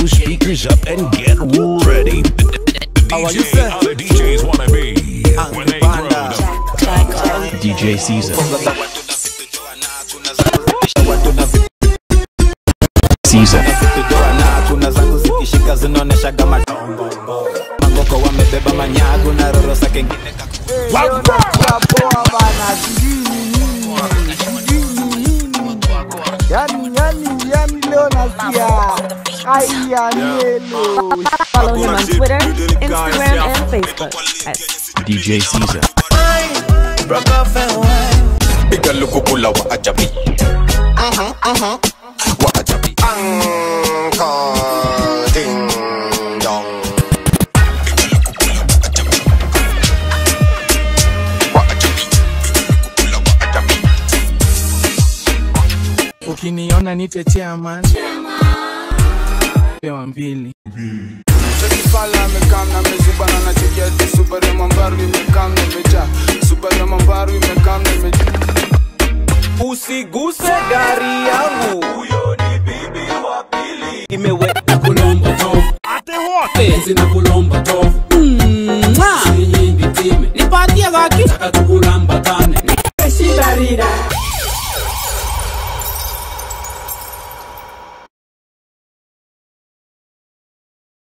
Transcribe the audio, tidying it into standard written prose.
those speakers up and get ready. How the DJs wanna be when they grow them. DJ Seizza. Seizza. Follow him on Twitter, Instagram, and Facebook at DJ Seizza. Ukiniona nite chairman pewa mbili. Fala mekana mezibana na cheketi super ya mambaru imekana meja super ya mambaru imekana meja. Usiguse gari yangu, huyo ni bibi wa pili. Imeweka kulomba tofu ate wote zina kulomba tofu si nyingi time nipatie gaki taka tukulamba tane shibarida